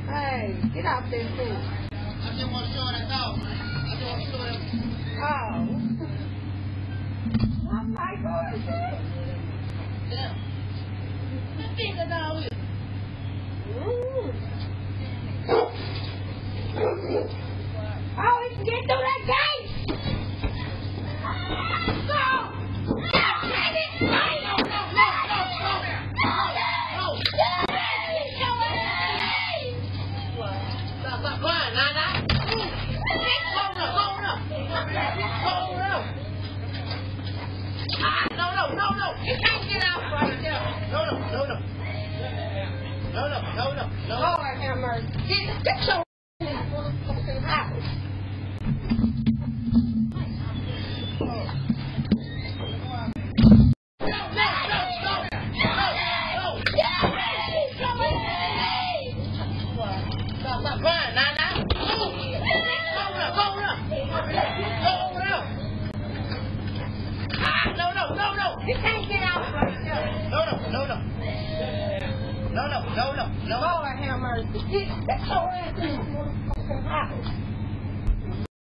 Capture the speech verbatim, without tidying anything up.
Hey, get out there too. I just want to show that dog. I just want to show him. Oh. I'm like, oh, is it? Yeah. Who's bigger now with? Mm. Oh, we can get through that gate. Go. Stop crying, Nana. Hold up, hold up. Hold up. Ah, no, no, no, no. You can't get out right there. No, no, no, no. No, no, no, no, no. Lord have mercy. Get, get your in this motherfucking house. Stop crying, Nana. Hold up, hold up. Hold up. Ah, no, no, no, no. You can't get out right there. No, no, no, no. No, no, no, no, no. Lord have mercy. Get, get your ass in this motherfucking house.